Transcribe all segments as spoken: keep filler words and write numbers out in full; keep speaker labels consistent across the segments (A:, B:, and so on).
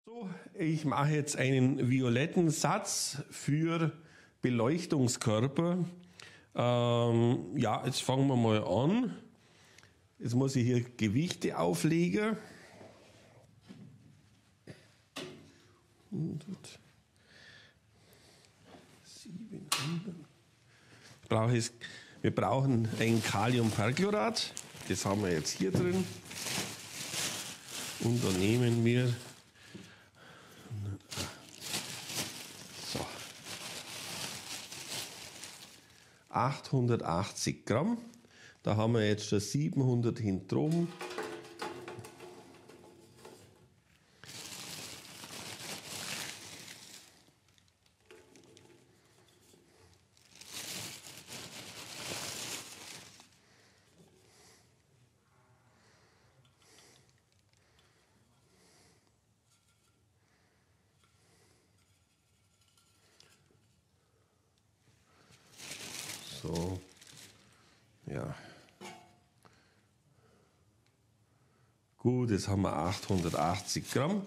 A: So, ich mache jetzt einen violetten Satz für Beleuchtungskörper. Ähm, ja, jetzt fangen wir mal an. Jetzt muss ich hier Gewichte auflegen. hundert, siebenhundert. Brauche ich, wir brauchen ein Kaliumperchlorat. Das haben wir jetzt hier drin. Und dann nehmen wir so, achthundertachtzig Gramm. Da haben wir jetzt schon siebenhundert hinten drum. So, ja. Gut, jetzt haben wir achthundertachtzig Gramm.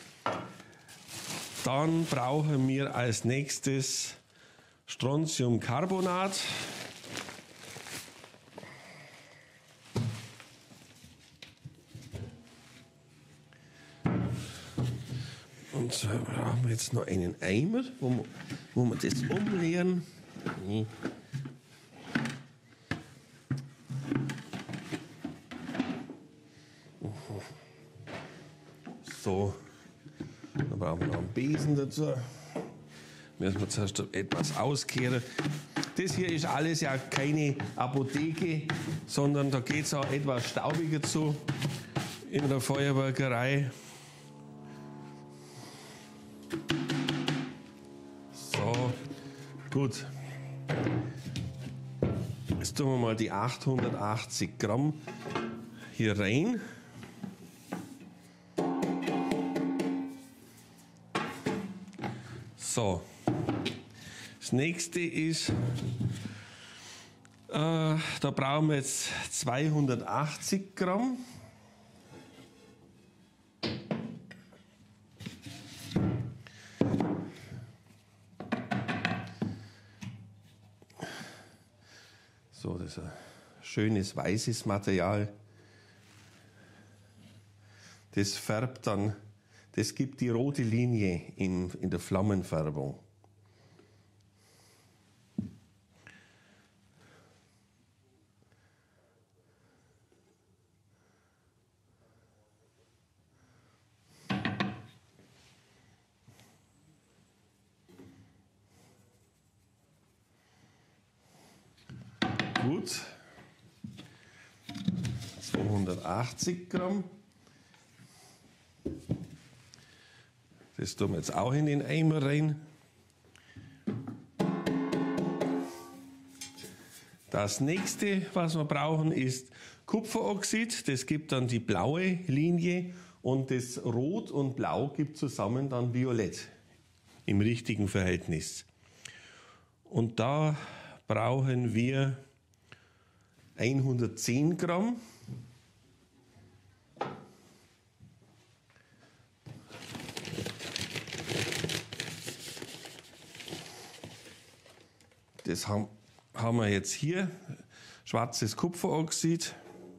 A: Dann brauchen wir als nächstes Strontiumcarbonat. Und so brauchen wir jetzt noch einen Eimer, wo wir, wo wir das umleeren. So, dann brauchen wir noch einen Besen dazu. Müssen wir zuerst etwas auskehren. Das hier ist alles ja keine Apotheke, sondern da geht es auch etwas staubiger zu in der Feuerwerkerei. So, gut. Jetzt tun wir mal die achthundertachtzig Gramm hier rein. So, das nächste ist, äh, da brauchen wir jetzt zweihundertachtzig Gramm. So, das ist ein schönes weißes Material. Das färbt dann. Das gibt die rote Linie in, in der Flammenfärbung. Gut. zweihundertachtzig Gramm. Das tun wir jetzt auch in den Eimer rein. Das nächste, was wir brauchen, ist Kupferoxid. Das gibt dann die blaue Linie und das Rot und Blau gibt zusammen dann Violett im richtigen Verhältnis. Und da brauchen wir hundertzehn Gramm. Das haben, haben wir jetzt hier, schwarzes Kupferoxid.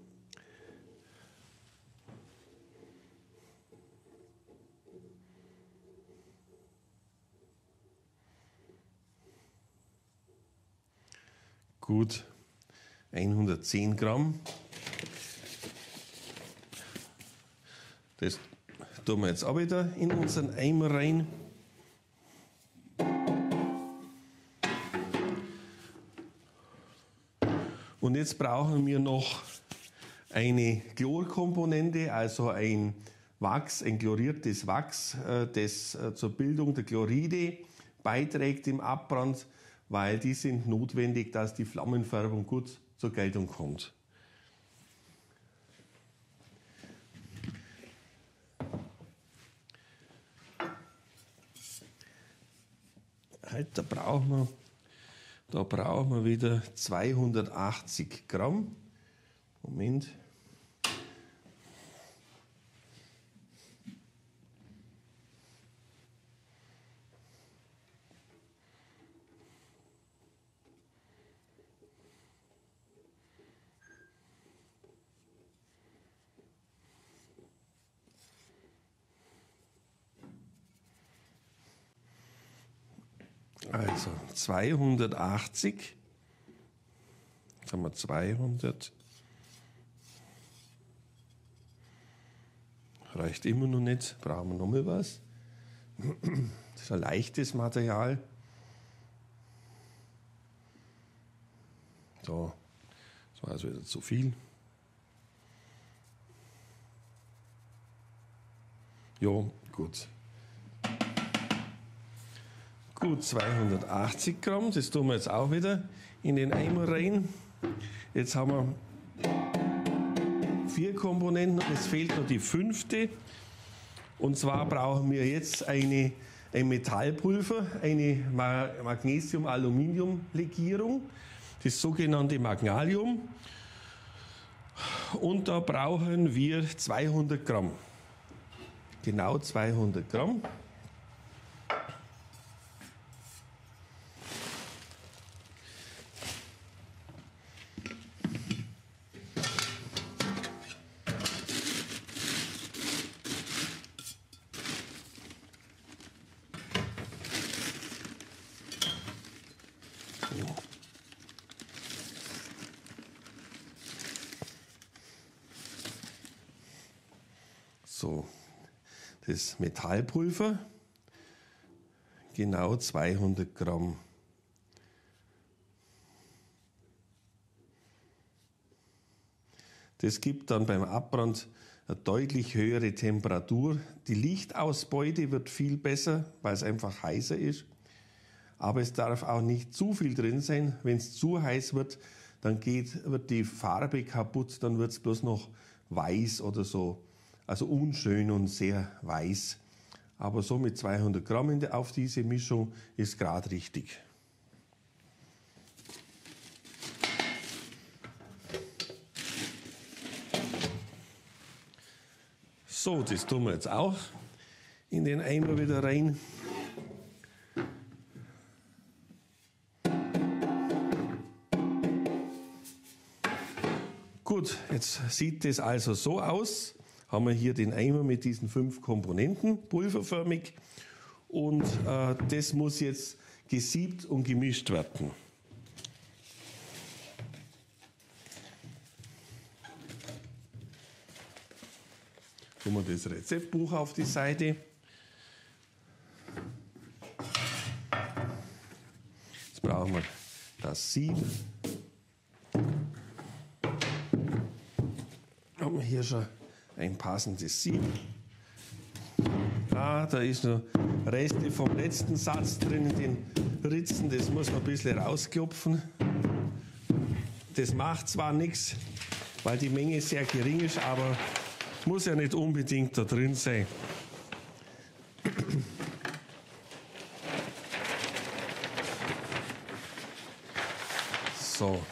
A: Gut, hundertzehn Gramm. Das tun wir jetzt auch wieder in unseren Eimer rein. Und jetzt brauchen wir noch eine Chlorkomponente, also ein Wachs, ein chloriertes Wachs, das zur Bildung der Chloride beiträgt im Abbrand, weil die sind notwendig, dass die Flammenfärbung gut zur Geltung kommt. Halt, da brauchen wir Da brauchen wir wieder zweihundertachtzig Gramm. Moment. Also zweihundertachtzig. Jetzt haben wir zweihundert. Reicht immer noch nicht. Brauchen wir noch mal was. Das ist ein leichtes Material. So, das war also wieder zu viel. Ja, gut. Gut, zweihundertachtzig Gramm, das tun wir jetzt auch wieder in den Eimer rein. Jetzt haben wir vier Komponenten und es fehlt noch die fünfte. Und zwar brauchen wir jetzt eine, ein Metallpulver, eine Magnesium-Aluminium-Legierung, das sogenannte Magnalium. Und da brauchen wir zweihundert Gramm. Genau zweihundert Gramm. So, das Metallpulver, genau zweihundert Gramm. Das gibt dann beim Abbrand eine deutlich höhere Temperatur. Die Lichtausbeute wird viel besser, weil es einfach heißer ist. Aber es darf auch nicht zu viel drin sein. Wenn es zu heiß wird, dann geht, wird die Farbe kaputt, dann wird es bloß noch weiß oder so. Also unschön und sehr weiß. Aber so mit zweihundert Gramm in der, auf diese Mischung ist gerade richtig. So, das tun wir jetzt auch in den Eimer wieder rein. Gut, jetzt sieht das also so aus. Haben wir hier den Eimer mit diesen fünf Komponenten, pulverförmig. Und äh, das muss jetzt gesiebt und gemischt werden. Tun wir das Rezeptbuch auf die Seite. Jetzt brauchen wir das Sieb. Haben wir hier schon ein passendes Sieb. Ah, da ist noch Reste vom letzten Satz drin in den Ritzen. Das muss man ein bisschen rausklopfen. Das macht zwar nichts, weil die Menge sehr gering ist, aber muss ja nicht unbedingt da drin sein. So.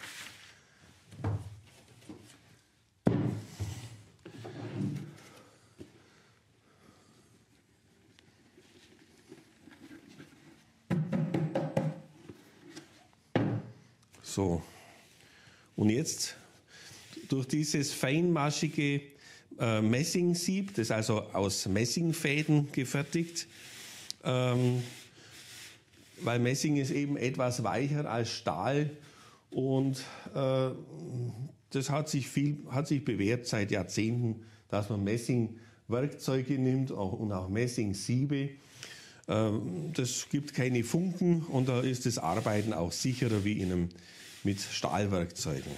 A: So. Und jetzt durch dieses feinmaschige äh, Messingsieb, das ist also aus Messingfäden gefertigt, ähm, weil Messing ist eben etwas weicher als Stahl und äh, das hat sich, viel, hat sich bewährt seit Jahrzehnten, dass man Messingwerkzeuge nimmt und auch Messingsiebe. Ähm, das gibt keine Funken und da ist das Arbeiten auch sicherer wie in einem, mit Stahlwerkzeugen.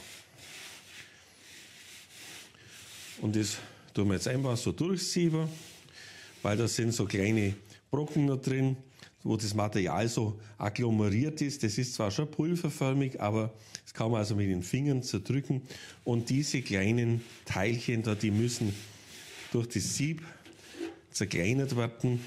A: Und das tun wir jetzt einfach so durchsieben, weil da sind so kleine Brocken noch drin, wo das Material so agglomeriert ist. Das ist zwar schon pulverförmig, aber das kann man also mit den Fingern zerdrücken. Und diese kleinen Teilchen da, die müssen durch das Sieb zerkleinert werden.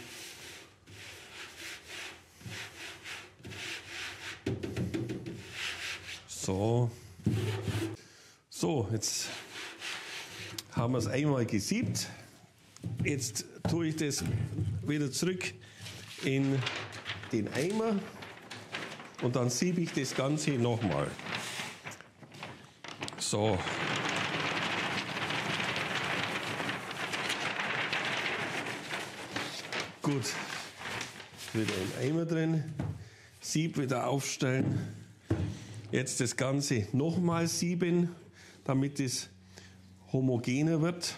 A: So. So, jetzt haben wir es einmal gesiebt. Jetzt tue ich das wieder zurück in den Eimer und dann siebe ich das Ganze nochmal. So. Gut. Wieder im Eimer drin. Sieb wieder aufstellen. Jetzt das Ganze nochmal sieben, damit es homogener wird.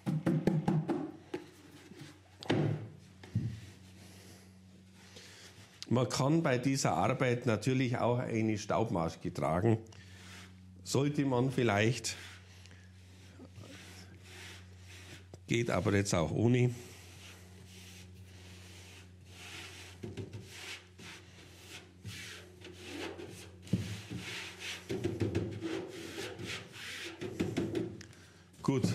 A: Man kann bei dieser Arbeit natürlich auch eine Staubmaske tragen. Sollte man vielleicht, geht aber jetzt auch ohne. Gut.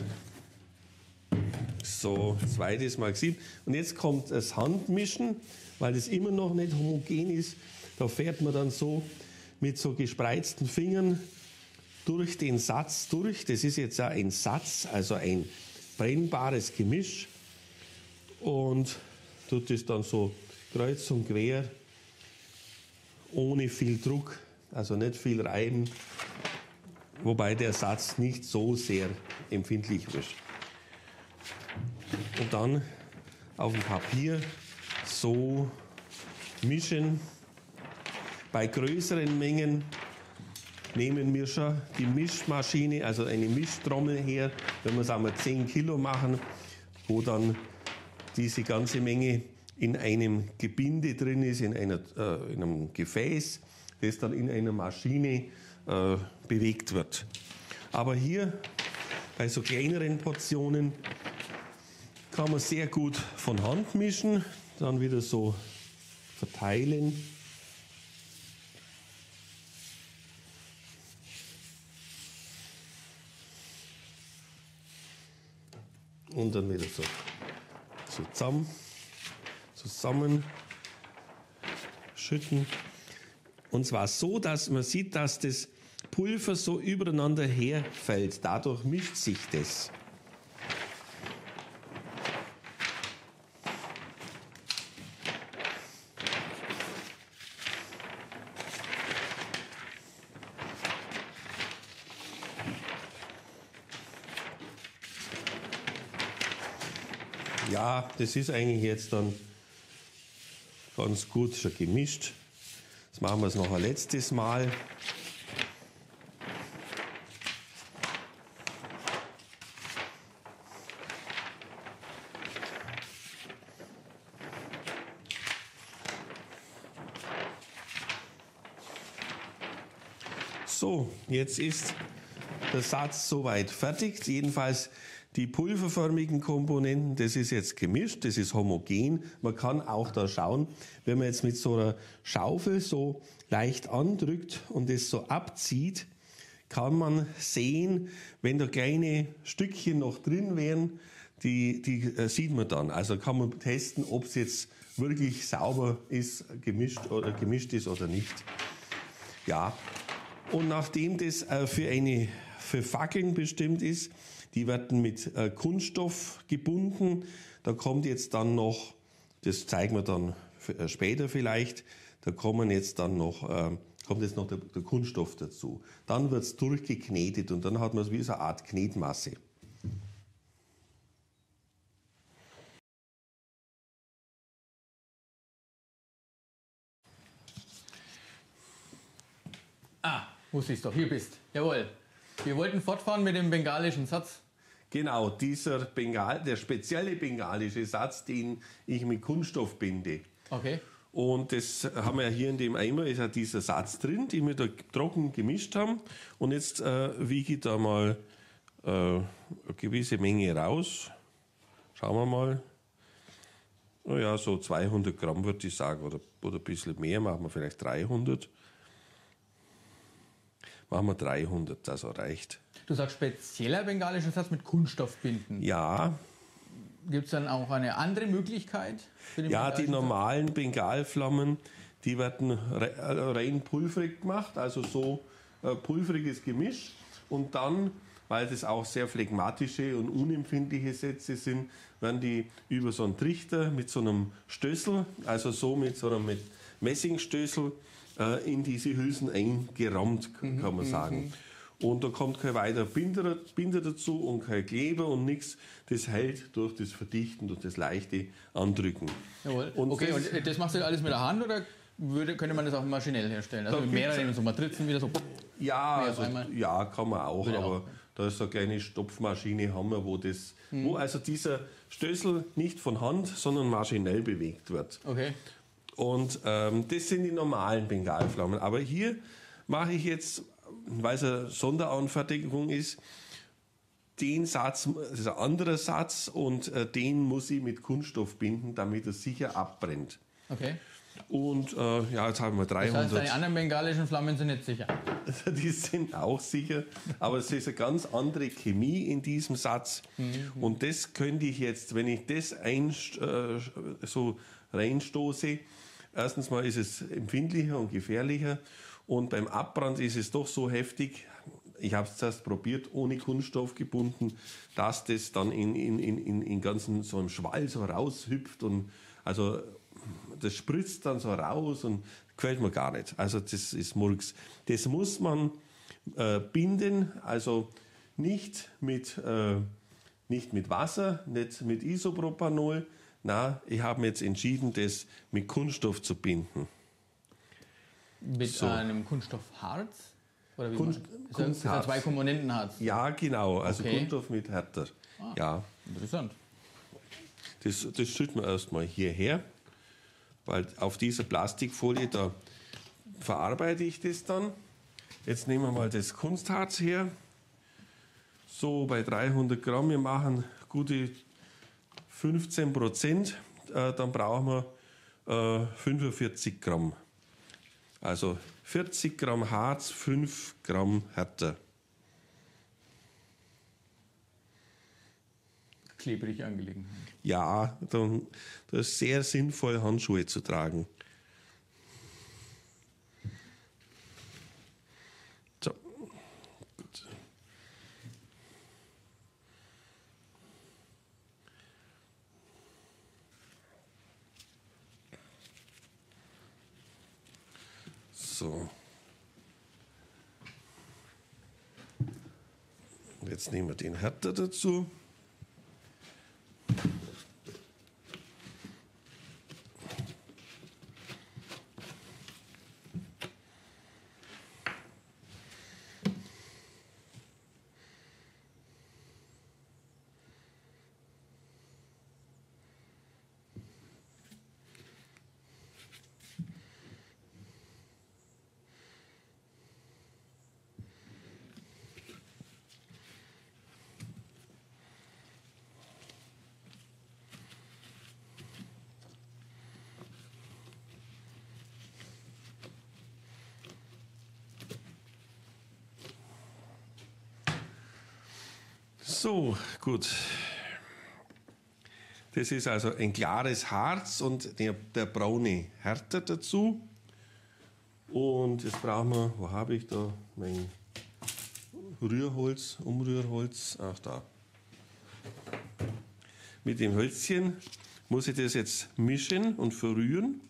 A: So, zweites Mal gesieben. Und jetzt kommt das Handmischen, weil das immer noch nicht homogen ist. Da fährt man dann so mit so gespreizten Fingern durch den Satz durch. Das ist jetzt auch ein Satz, also ein brennbares Gemisch. Und tut es dann so kreuz und quer, ohne viel Druck, also nicht viel reiben. Wobei der Satz nicht so sehr empfindlich ist. Und dann auf dem Papier so mischen. Bei größeren Mengen nehmen wir schon die Mischmaschine, also eine Mischtrommel her, wenn wir sagen wir zehn Kilo machen, wo dann diese ganze Menge in einem Gebinde drin ist, in, einer, äh, in einem Gefäß, das dann in einer Maschine äh, bewegt wird. Aber hier bei so kleineren Portionen kann man sehr gut von Hand mischen, dann wieder so verteilen. Und dann wieder so, so zusammen, zusammen schütten. Und zwar so, dass man sieht, dass das Pulver so übereinander herfällt. Dadurch mischt sich das. Ja, das ist eigentlich jetzt dann ganz gut schon gemischt. Jetzt machen wir es noch ein letztes Mal. So, jetzt ist der Satz soweit fertig. Jedenfalls die pulverförmigen Komponenten, das ist jetzt gemischt, das ist homogen. Man kann auch da schauen, wenn man jetzt mit so einer Schaufel so leicht andrückt und es so abzieht, kann man sehen, wenn da kleine Stückchen noch drin wären, die, die äh, sieht man dann. Also kann man testen, ob es jetzt wirklich sauber ist, gemischt oder gemischt ist oder nicht. Ja. Und nachdem das äh, für eine für Fackeln bestimmt ist, die werden mit äh, Kunststoff gebunden. Da kommt jetzt dann noch, das zeigen wir dann äh, später vielleicht, da kommen jetzt dann noch, äh, kommt jetzt noch der, der Kunststoff dazu. Dann wird es durchgeknetet und dann hat man es wie so eine Art Knetmasse.
B: Ah, wusste ich's doch, hier bist. Jawohl. Wir wollten fortfahren mit dem bengalischen Satz.
A: Genau, dieser Bengal, der spezielle bengalische Satz, den ich mit Kunststoff binde.
B: Okay.
A: Und das haben wir hier in dem Eimer, ist ja dieser Satz drin, den wir da trocken gemischt haben. Und jetzt äh, wiege ich da mal äh, eine gewisse Menge raus. Schauen wir mal. Naja, so zweihundert Gramm würde ich sagen, oder, oder ein bisschen mehr, machen wir vielleicht dreihundert. Machen wir dreihundert, das reicht.
B: Du sagst spezieller bengalischer Satz mit Kunststoff binden.
A: Ja.
B: Gibt es dann auch eine andere Möglichkeit? Für den
A: Ja, die
B: bengalischen
A: normalen Bengalflammen, die werden re rein pulverig gemacht, also so äh, pulveriges Gemisch. Und dann, weil das auch sehr phlegmatische und unempfindliche Sätze sind, werden die über so einen Trichter mit so einem Stößel, also so mit so einem mit Messingstößel, äh, in diese Hülsen eingerammt, kann man sagen. Und da kommt kein weiterer Binder, Binder dazu und kein Kleber und nichts. Das hält durch das Verdichten, durch das leichte Andrücken.
B: Jawohl.
A: Und
B: okay,
A: das,
B: und das machst du alles mit der Hand oder würde, könnte man das auch maschinell herstellen? Also
A: Da
B: mit mehreren so Matrizen wieder so.
A: Ja,
B: Mehr auf
A: also,
B: einmal?
A: ja, kann man auch,
B: Würde
A: aber
B: auch.
A: da ist so eine kleine Stopfmaschine, haben wir, wo, das,
B: Hm.
A: wo also dieser Stößel nicht von Hand, sondern maschinell bewegt wird.
B: Okay.
A: Und ähm, das sind die normalen Bengalflammen. Aber hier mache ich jetzt, weil es eine Sonderanfertigung ist, den Satz, das ist ein anderer Satz und äh, den muss ich mit Kunststoff binden, damit er sicher abbrennt.
B: Okay.
A: Und äh, ja, jetzt haben wir
B: Das heißt,
A: dreihundert.
B: deine anderen bengalischen Flammen sind nicht sicher.
A: Die sind auch sicher, aber es ist eine ganz andere Chemie in diesem Satz.
B: Mhm.
A: Und das könnte ich jetzt, wenn ich das ein, äh, so reinstoße, erstens mal ist es empfindlicher und gefährlicher und beim Abbrand ist es doch so heftig, ich habe es zuerst probiert, ohne Kunststoff gebunden, dass das dann in, in, in, in ganzen so einem Schwall so raushüpft und also das spritzt dann so raus und gefällt mir gar nicht. Also das ist Murks. Das muss man äh, binden, also nicht mit, äh, nicht mit Wasser, nicht mit Isopropanol. Na, ich habe mir jetzt entschieden, das mit Kunststoff zu binden.
B: Mit
A: So.
B: einem Kunststoffharz? Oder wie
A: Kunst-
B: man, ist das- ist
A: Kunstharz.
B: das zwei Komponentenharz?
A: Ja, genau, also
B: Okay.
A: Kunststoff mit Härter. Ja,
B: Interessant.
A: das, das schütten wir erstmal hierher, weil auf dieser Plastikfolie, da verarbeite ich das dann. Jetzt nehmen wir mal das Kunstharz her. So bei dreihundert Gramm, wir machen gute fünfzehn Prozent, äh, dann brauchen wir äh, fünfundvierzig Gramm. Also vierzig Gramm Harz, fünf Gramm Härte.
B: Klebrige Angelegenheit.
A: Ja, dann, das ist sehr sinnvoll, Handschuhe zu tragen. So, gut. So. Jetzt nehmen wir den Härter dazu. So, gut. Das ist also ein klares Harz und der, der braune Härter dazu. Und jetzt brauchen wir, wo habe ich da mein Rührholz, Umrührholz? Ach, da. Mit dem Hölzchen muss ich das jetzt mischen und verrühren.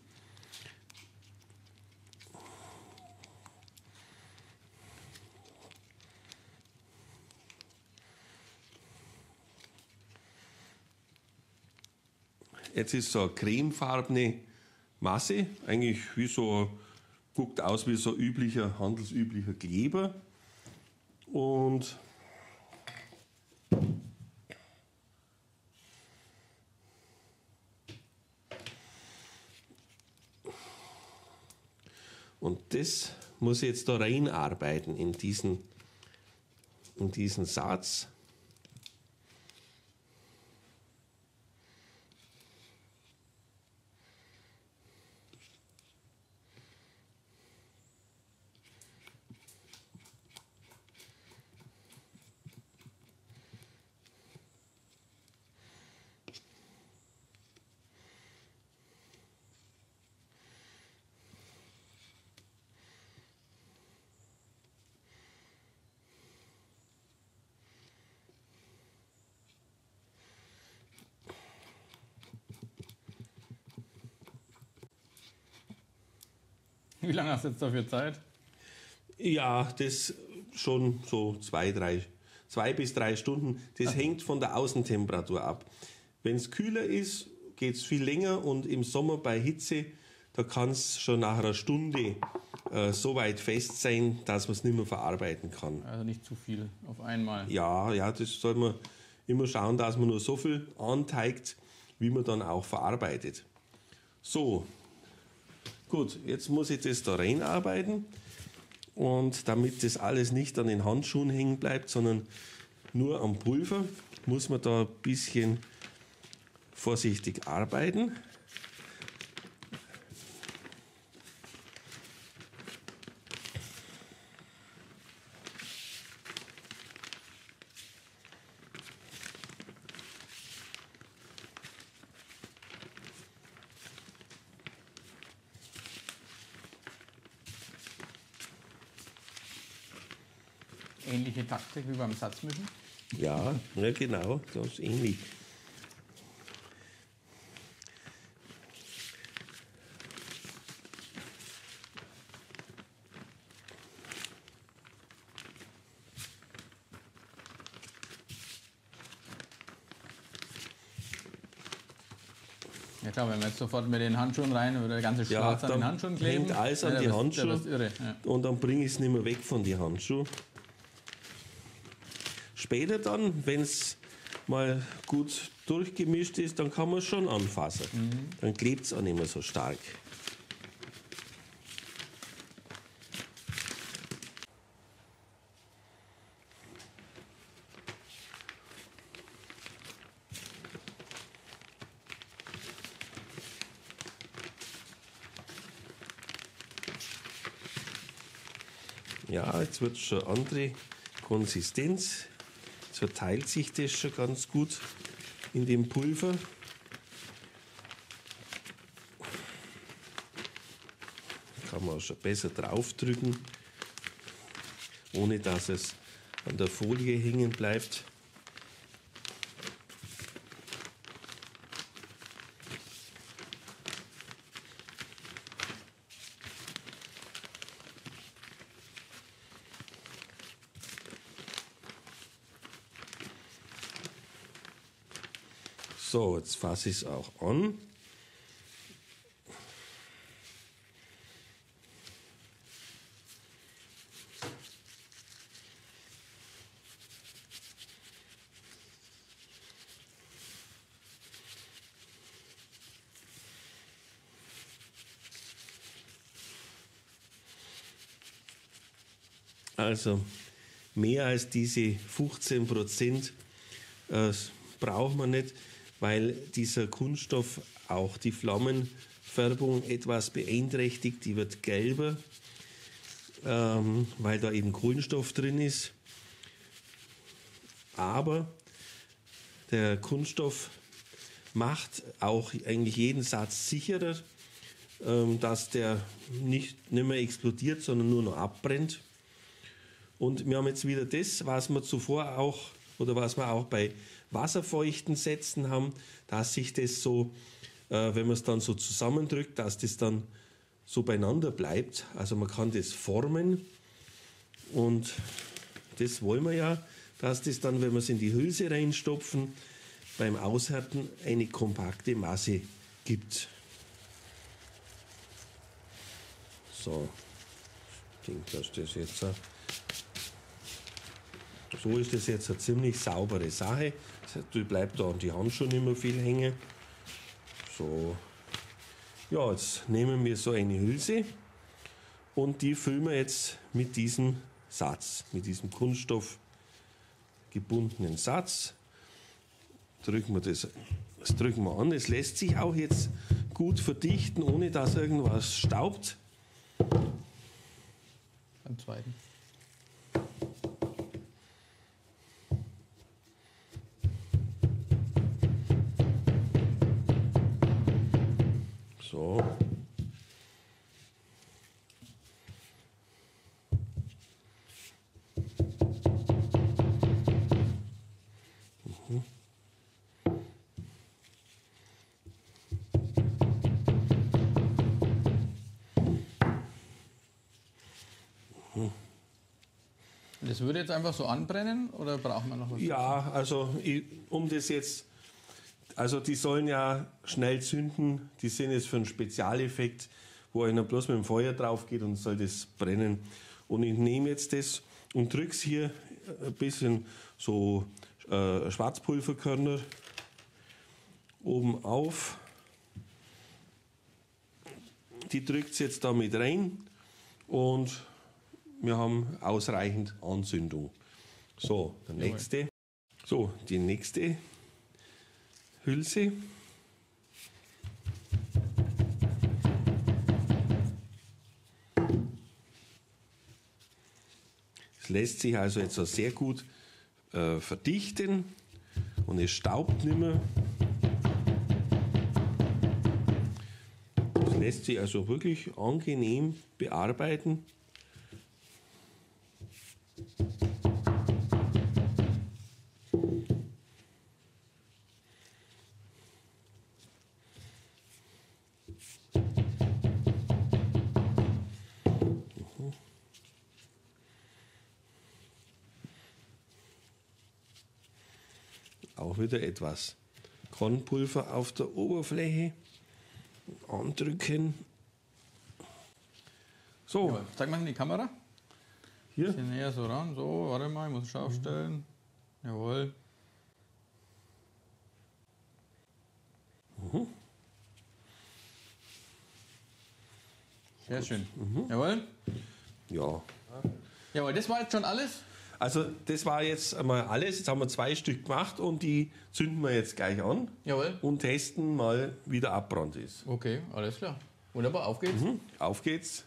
A: Jetzt ist so eine cremefarbene Masse, eigentlich wie so, guckt aus wie so üblicher, handelsüblicher Kleber. Und und das muss ich jetzt da reinarbeiten in diesen, in diesen Satz.
B: Wie lange hast du jetzt dafür Zeit?
A: Ja, das schon so zwei, drei, zwei bis drei Stunden. Das hängt von der Außentemperatur ab. Wenn es kühler ist, geht es viel länger und im Sommer bei Hitze da kann es schon nach einer Stunde äh, so weit fest sein, dass man es nicht mehr verarbeiten kann.
B: Also nicht zu viel auf einmal.
A: Ja, ja, das soll man immer schauen, dass man nur so viel anteigt, wie man dann auch verarbeitet. So, gut, jetzt muss ich das da reinarbeiten. Und damit das alles nicht an den Handschuhen hängen bleibt, sondern nur am Pulver, muss man da ein bisschen vorsichtig arbeiten.
B: Ähnliche Taktik wie beim Satzmischen?
A: Ja, ja genau, das ist ähnlich.
B: Ja klar, wenn man jetzt sofort mit den Handschuhen rein oder der ganze Schwarz
A: Ja,
B: an den
A: dann
B: Handschuhen kleben,
A: hängt alles an
B: ja,
A: die
B: da wirst-
A: Handschuhe.
B: da wirst du irre, ja.
A: Und dann bringe ich es nicht mehr weg von den Handschuhen. Später dann, wenn es mal gut durchgemischt ist, dann kann man es schon anfassen.
B: Mhm.
A: Dann klebt es auch nicht mehr so stark. Ja, jetzt wird es schon andere Konsistenz. Jetzt verteilt sich das schon ganz gut in dem Pulver. Kann man auch schon besser draufdrücken, ohne dass es an der Folie hängen bleibt. So, jetzt fasse ich es auch an. Also mehr als diese fünfzehn Prozent äh, braucht man nicht, weil dieser Kunststoff auch die Flammenfärbung etwas beeinträchtigt. Die wird gelber, ähm, weil da eben Kohlenstoff drin ist. Aber der Kunststoff macht auch eigentlich jeden Satz sicherer, ähm, dass der nicht, nicht mehr explodiert, sondern nur noch abbrennt. Und wir haben jetzt wieder das, was wir zuvor auch oder was wir auch bei wasserfeuchten Sätzen haben, dass sich das so, äh, wenn man es dann so zusammendrückt, dass das dann so beieinander bleibt. Also man kann das formen und das wollen wir ja, dass das dann, wenn wir es in die Hülse reinstopfen, beim Aushärten eine kompakte Masse gibt. So, ich denke, dass das jetzt so ist das jetzt eine ziemlich saubere Sache. Da bleibt da an die Hand schon nicht mehr viel hängen. So, ja, jetzt nehmen wir so eine Hülse und die füllen wir jetzt mit diesem Satz, mit diesem Kunststoff gebundenen Satz. Drücken wir das, das drücken wir an. Es lässt sich auch jetzt gut verdichten, ohne dass irgendwas staubt.
B: Beim zweiten.
A: So. Mhm. Mhm.
B: Das würde jetzt einfach so anbrennen oder braucht man noch was?
A: Ja, also ich, um das jetzt Also die sollen ja schnell zünden. Die sind jetzt für einen Spezialeffekt, wo einer bloß mit dem Feuer drauf geht und soll das brennen. Und ich nehme jetzt das und drücke es hier ein bisschen so äh, Schwarzpulverkörner oben auf. Die drückt es jetzt da mit rein und wir haben ausreichend Anzündung. So, der nächste. So, die nächste Hülse. Es lässt sich also jetzt auch sehr gut äh, verdichten und es staubt nicht mehr. Es lässt sich also wirklich angenehm bearbeiten. Auch wieder etwas Kornpulver auf der Oberfläche andrücken. So.
B: Jawohl. Zeig mal in die Kamera.
A: Hier.
B: Bisschen näher so ran. So, warte mal, ich muss es scharf stellen. Jawohl.
A: Mhm.
B: Sehr schön. Mhm. Jawohl.
A: Ja.
B: Jawohl, das war jetzt schon alles.
A: Also das war jetzt einmal alles. Jetzt haben wir zwei Stück gemacht und die zünden wir jetzt gleich an.
B: Jawohl.
A: Und testen mal, wie der Abbrand ist.
B: Okay, alles klar. Wunderbar, auf geht's.
A: Mhm. Auf geht's.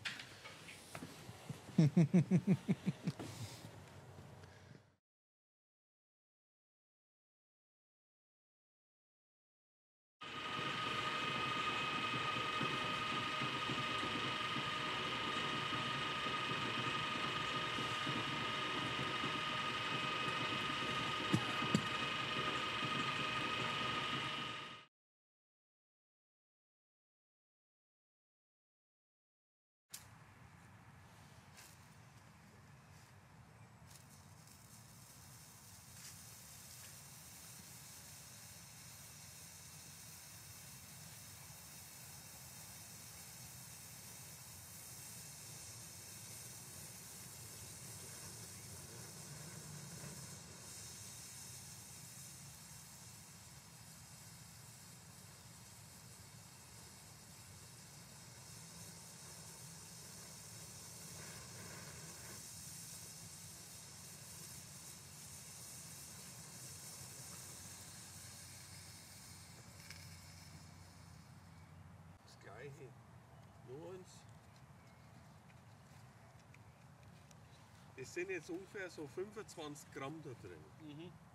A: Gleiche. Nur uns. Es sind jetzt ungefähr so fünfundzwanzig Gramm da drin. Mhm.